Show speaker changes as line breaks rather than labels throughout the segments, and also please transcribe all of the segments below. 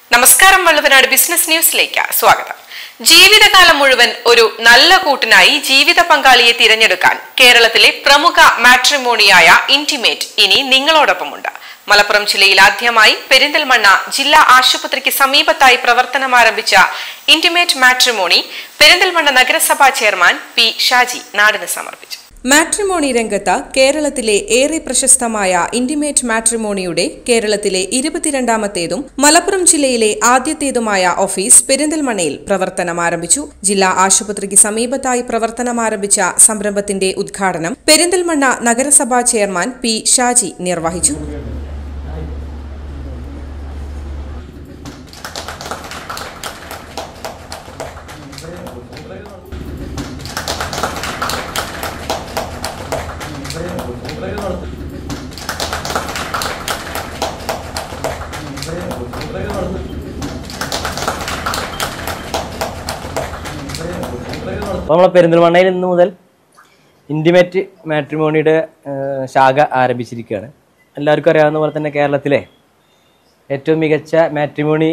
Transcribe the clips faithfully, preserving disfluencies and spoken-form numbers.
നമസ്കാരം വള്ളുവനാട് ബിസിനസ് ന്യൂസിലേക്ക് സ്വാഗതം. ജീവിതകാലം മുഴുവൻ ഒരു നല്ല കൂട്ടിനായി ജീവിത പങ്കാളിയെ തിരഞ്ഞെടുക്കാൻ കേരളത്തിലെ പ്രമുഖ മാട്രിമോണിയായ ഇന്റിമേറ്റ് ഇനി നിങ്ങളോടൊപ്പമുണ്ട്. മലപ്പുറം ജില്ലയിൽ ആദ്യമായി പെരിന്തൽമണ്ണ ജില്ലാ ആശുപത്രിക്ക് സമീപത്തായി പ്രവർത്തനം ആരംഭിച്ച ഇന്റിമേറ്റ് മാട്രിമോണി പെരിന്തൽമണ്ണ നഗരസഭാ ചെയർമാൻ പി ഷാജി നാടിന് സമർപ്പിച്ചു. മാട്രിമോണി രംഗത്ത് കേരളത്തിലെ ഏറെ പ്രശസ്തമായ ഇന്റിമേറ്റ് മാട്രിമോണിയുടെ കേരളത്തിലെ ഇരുപത്തിരണ്ടാമത്തേതും മലപ്പുറം ജില്ലയിലെ ആദ്യത്തേതുമായ ഓഫീസ് പെരിന്തൽമണ്ണയിൽ പ്രവർത്തനം ആരംഭിച്ചു. ജില്ലാ ആശുപത്രിക്ക് സമീപത്തായി പ്രവർത്തനം ആരംഭിച്ച സംരംഭത്തിന്റെ ഉദ്ഘാടനം പെരിന്തൽമണ്ണ നഗരസഭാ ചെയർമാൻ പി ഷാജി നിർവഹിച്ചു.
നമ്മളെ പെരിന്തൽമണ്ണയിൽ ഇന്ന് മുതൽ ഇന്റിമേറ്റ് മാട്രിമോണിയുടെ ശാഖ ആരംഭിച്ചിരിക്കുകയാണ്. എല്ലാവർക്കും അറിയാവുന്ന പോലെ തന്നെ കേരളത്തിലെ ഏറ്റവും മികച്ച മാട്രിമോണി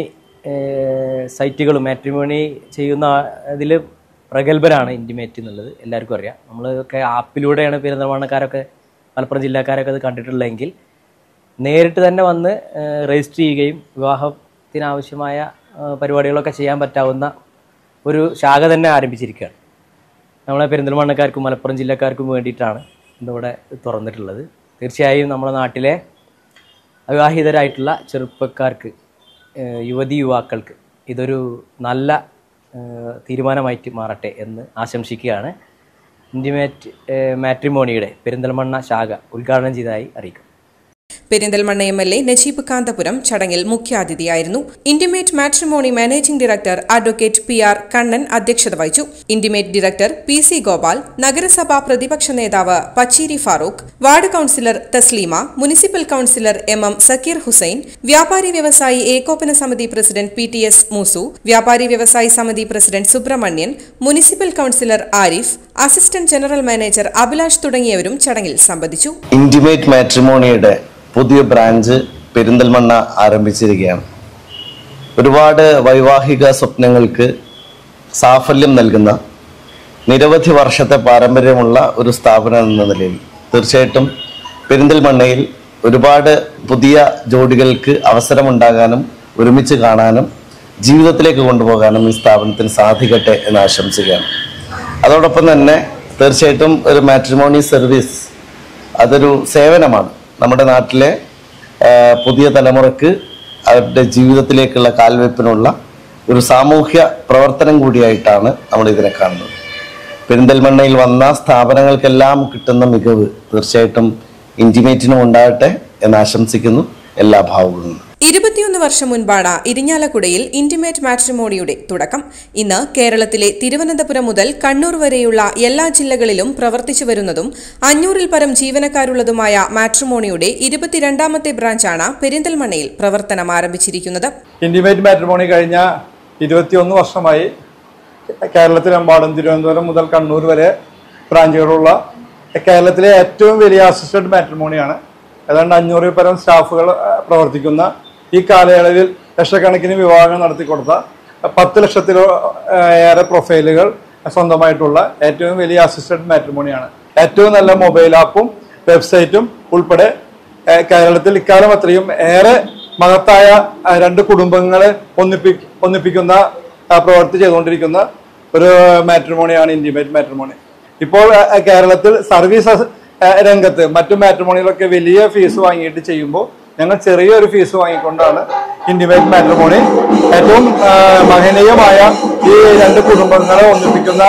സൈറ്റുകളും മാട്രിമോണി ചെയ്യുന്ന അതിൽ പ്രഗത്ഭരാണ് ഇന്റിമേറ്റ് എന്നുള്ളത് എല്ലാവർക്കും അറിയാം. നമ്മളൊക്കെ ആപ്പിലൂടെയാണ് പെരിന്തൽമണ്ണക്കാരൊക്കെ മലപ്പുറം ജില്ലക്കാരൊക്കെ അത് കണ്ടിട്ടുള്ളതെങ്കിൽ നേരിട്ട് തന്നെ വന്ന് രജിസ്റ്റർ ചെയ്യുകയും വിവാഹത്തിനാവശ്യമായ പരിപാടികളൊക്കെ ചെയ്യാൻ പറ്റാവുന്ന ഒരു ശാഖ തന്നെ ആരംഭിച്ചിരിക്കുകയാണ്. നമ്മളെ പെരിന്തൽമണ്ണക്കാർക്കും മലപ്പുറം ജില്ലക്കാർക്കും വേണ്ടിയിട്ടാണ് ഇന്നിവിടെ തുറന്നിട്ടുള്ളത്. തീർച്ചയായും നമ്മുടെ നാട്ടിലെ അവിവാഹിതരായിട്ടുള്ള ചെറുപ്പക്കാർക്ക്, യുവതി യുവാക്കൾക്ക് ഇതൊരു നല്ല തീരുമാനമായിട്ട് മാറട്ടെ എന്ന് ആശംസിക്കുകയാണ്. ഇന്റിമേറ്റ് മാട്രിമോണിയുടെ പെരിന്തൽമണ്ണ ശാഖ ഉദ്ഘാടനം ചെയ്തതായി അറിയിക്കും.
Perinthalmanna M L A Najeeb Kanthapuram ചടങ്ങിൽ മുഖ്യാതിഥിയായിരുന്നു. Intimate matrimony managing director advocate P R Kannan അധ്യക്ഷത വഹിച്ചു. Intimate director P C Gopal, നഗരസഭാ പ്രതിപക്ഷ നേതാവ് Pacheeri Farooq, ward councillor Thasleema, municipal councillor M M Sakeer Hussain, വ്യാപാരി വ്യവസായി ഏകോപന സമിതി president P T S Moosu, വ്യാപാരി വ്യവസായി സമിതി president Subrahmanyan, municipal councillor Arif, assistant general manager Abhilash തുടങ്ങിയവരും ചടങ്ങിൽ സംബന്ധിച്ചു.
ഇന്റിമേറ്റ് മാട്രിമോണിയുടെ പുതിയ ബ്രാഞ്ച് പെരിന്തൽമണ്ണ ആരംഭിച്ചിരിക്കുകയാണ്. ഒരുപാട് വൈവാഹിക സ്വപ്നങ്ങൾക്ക് സാഫല്യം നൽകുന്ന നിരവധി വർഷത്തെ പാരമ്പര്യമുള്ള ഒരു സ്ഥാപനം എന്ന നിലയിൽ തീർച്ചയായിട്ടും പെരിന്തൽമണ്ണയിൽ ഒരുപാട് പുതിയ ജോഡികൾക്ക് അവസരമുണ്ടാകാനും ഒരുമിച്ച് കാണാനും ജീവിതത്തിലേക്ക് കൊണ്ടുപോകാനും ഈ സ്ഥാപനത്തിന് സാധിക്കട്ടെ എന്ന് ആശംസിക്കുകയാണ്. അതോടൊപ്പം തന്നെ തീർച്ചയായിട്ടും ഒരു മാട്രിമോണി സർവീസ് അതൊരു സേവനമാണ്. നമ്മുടെ നാട്ടിലെ പുതിയ തലമുറക്ക് അവരുടെ ജീവിതത്തിലേക്കുള്ള കാൽവെപ്പിനുള്ള ഒരു സാമൂഹ്യ പ്രവർത്തനം കൂടിയായിട്ടാണ് നമ്മൾ ഇതിനെ കാണുന്നത്. പെരിന്തൽമണ്ണയിൽ വന്ന സ്ഥാപനങ്ങൾക്കെല്ലാം കിട്ടുന്ന മികവ് തീർച്ചയായിട്ടും ഇന്റിമേറ്റിനും ഉണ്ടാകട്ടെ എന്ന് ആശംസിക്കുന്നു. എല്ലാ ഭാവുകളും.
ഇരുപത്തിയൊന്ന് വർഷം മുൻപാണ് ഇരിഞ്ഞാലക്കുടയിൽ ഇന്റിമേറ്റ് മാട്രിമോണിയുടെ തുടക്കം. ഇന്ന് കേരളത്തിലെ തിരുവനന്തപുരം മുതൽ കണ്ണൂർ വരെയുള്ള എല്ലാ ജില്ലകളിലും പ്രവർത്തിച്ചു വരുന്നതും അഞ്ഞൂറിൽ പരം ജീവനക്കാരുള്ളതുമായ മാട്രിമോണിയുടെ ഇരുപത്തിരണ്ടാമത്തെ ബ്രാഞ്ചാണ് പെരിന്തൽമണ്ണയിൽ പ്രവർത്തനം ആരംഭിച്ചിരിക്കുന്നത്.
ഇന്റിമേറ്റ് മാട്രിമോണി കഴിഞ്ഞ ഇരുപത്തിയൊന്ന് വർഷമായി കേരളത്തിലെമ്പാടും തിരുവനന്തപുരം മുതൽ കണ്ണൂർ വരെ ബ്രാഞ്ചുകളുള്ള കേരളത്തിലെ ഏറ്റവും വലിയ അസിസ്റ്റഡ് മാട്രിമോണിയാണ്. ഏതാണ്ട് അഞ്ഞൂറിൽ പരം സ്റ്റാഫുകൾ പ്രവർത്തിക്കുന്ന ഈ കാലയളവിൽ ലക്ഷക്കണക്കിന് വിവാഹങ്ങൾ നടത്തിക്കൊടുത്ത പത്ത് ലക്ഷത്തിലോ ഏറെ പ്രൊഫൈലുകൾ സ്വന്തമായിട്ടുള്ള ഏറ്റവും വലിയ അസിസ്റ്റഡ് മാട്രിമോണിയാണ്. ഏറ്റവും നല്ല മൊബൈൽ ആപ്പും വെബ്സൈറ്റും ഉൾപ്പെടെ കേരളത്തിൽ ഇക്കാലം അത്രയും ഏറെ മഹത്തായ രണ്ട് കുടുംബങ്ങളെ ഒന്നിപ്പി ഒന്നിപ്പിക്കുന്ന പ്രവൃത്തി ചെയ്തുകൊണ്ടിരിക്കുന്ന ഒരു മാട്രിമോണിയാണ് ഇന്റിമേറ്റ് മാട്രിമോണി. ഇപ്പോൾ കേരളത്തിൽ സർവീസ് രംഗത്ത് മറ്റു മാട്രിമോണികളൊക്കെ വലിയ ഫീസ് വാങ്ങിയിട്ട് ചെയ്യുമ്പോൾ ഞങ്ങൾ ചെറിയൊരു ഫീസ് വാങ്ങിക്കൊണ്ടാണ് ഇന്റിമേറ്റ് മാട്രിമോണി ഏറ്റവും മഹനീയമായ ഈ രണ്ട് കുടുംബങ്ങളെ ഒന്നിപ്പിക്കുന്ന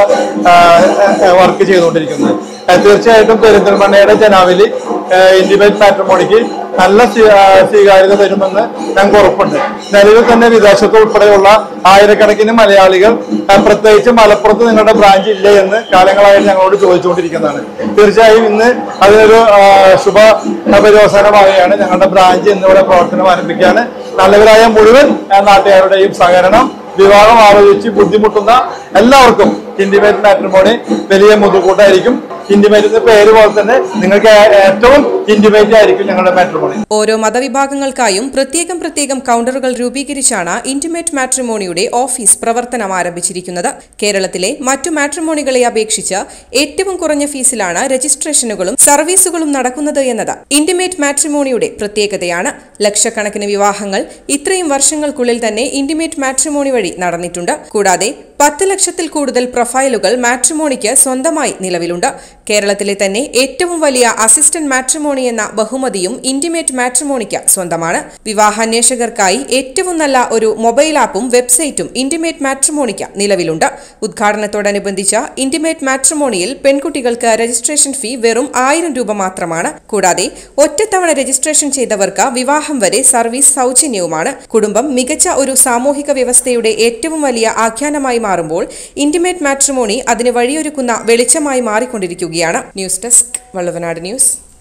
വർക്ക് ചെയ്തുകൊണ്ടിരിക്കുന്നത്. തീർച്ചയായിട്ടും പെരിന്തൽമണ്ണയുടെ ജനാവലി ഇന്റിമേറ്റ് മാട്രിമോണിക്ക് നല്ല സ്വീകാര്യത തരുമെന്ന് ഞങ്ങൾക്ക് ഉറപ്പുണ്ട്. നിലവിൽ തന്നെ വിദേശത്ത് ഉൾപ്പെടെയുള്ള ആയിരക്കണക്കിന് മലയാളികൾ പ്രത്യേകിച്ച് മലപ്പുറത്ത് നിങ്ങളുടെ ബ്രാഞ്ച് ഇല്ലേ എന്ന് കാലങ്ങളായിട്ട് ഞങ്ങളോട് ചോദിച്ചുകൊണ്ടിരിക്കുന്നതാണ്. തീർച്ചയായും ഇന്ന് അതിനൊരു ശുഭ പര്യവസാനമാവുകയാണ്. ഞങ്ങളുടെ ബ്രാഞ്ച് ഇന്നിവിടെ പ്രവർത്തനം ആരംഭിക്കുകയാണ്. നല്ലവരായ മുഴുവൻ നാട്ടുകാരുടെയും സഹകരണം, വിവാഹം ആലോചിച്ച് ബുദ്ധിമുട്ടുന്ന എല്ലാവർക്കും ഇന്റിമേറ്റ് മാട്രിമോണി വലിയ മുതൽക്കൂട്ടായിരിക്കും. ഇന്റിമേറ്റ് പേര് പോലെ തന്നെ നിങ്ങൾക്ക് ഏറ്റവും ഇന്റിമേറ്റ് ആയിരിക്കും ഞങ്ങളുടെ മാട്രിമോണി.
ഓരോ മതവിഭാഗങ്ങൾക്കായും പ്രത്യേകം പ്രത്യേകം കൗണ്ടറുകൾ രൂപീകരിച്ചാണ് ഇന്റിമേറ്റ് മാട്രിമോണിയുടെ ഓഫീസ് പ്രവർത്തനം ആരംഭിച്ചിരിക്കുന്നത്. കേരളത്തിലെ മറ്റു മാട്രിമോണികളെ അപേക്ഷിച്ച് ഏറ്റവും കുറഞ്ഞ ഫീസിലാണ് രജിസ്ട്രേഷനുകളും സർവീസുകളും നടക്കുന്നത് എന്നത് ഇന്റിമേറ്റ് മാട്രിമോണിയുടെ പ്രത്യേകതയാണ്. ലക്ഷക്കണക്കിന് വിവാഹങ്ങൾ ഇത്രയും വർഷങ്ങൾക്കുള്ളിൽ തന്നെ ഇന്റിമേറ്റ് മാട്രിമോണി വഴി നടന്നിട്ടുണ്ട്. കൂടാതെ പത്ത് ലക്ഷത്തിൽ കൂടുതൽ പ്രൊഫൈലുകൾ മാട്രിമോണിക്ക് സ്വന്തമായി നിലവിലുണ്ട്. കേരളത്തിലെ തന്നെ ഏറ്റവും വലിയ അസിസ്റ്റന്റ് മാട്രിമോണി എന്ന ബഹുമതിയും ഇന്റിമേറ്റ് മാട്രിമോണിക്ക് സ്വന്തമാണ്. വിവാഹാന്വേഷകർക്കായി ഏറ്റവും നല്ല ഒരു മൊബൈൽ ആപ്പും വെബ്സൈറ്റും ഇന്റിമേറ്റ് മാട്രിമോണിക്ക് നിലവിലുണ്ട്. ഉദ്ഘാടനത്തോടനുബന്ധിച്ച ഇന്റിമേറ്റ് മാട്രിമോണിയിൽ പെൺകുട്ടികൾക്ക് രജിസ്ട്രേഷൻ ഫീ വെറും ആയിരം രൂപ മാത്രമാണ്. കൂടാതെ ഒറ്റത്തവണ രജിസ്ട്രേഷൻ ചെയ്തവർക്ക് വിവാഹം വരെ സർവീസ് സൗജന്യവുമാണ്. കുടുംബം മികച്ച ഒരു സാമൂഹിക വ്യവസ്ഥയുടെ ഏറ്റവും വലിയ ആഖ്യാനമായി മാറുമ്പോൾ ഇന്റിമേറ്റ് മാട്രിമോണി അതിന് വഴിയൊരുക്കുന്ന വെളിച്ചമായി മാറിക്കൊണ്ടിരിക്കുകയാണ്. News desk Valluvanad news.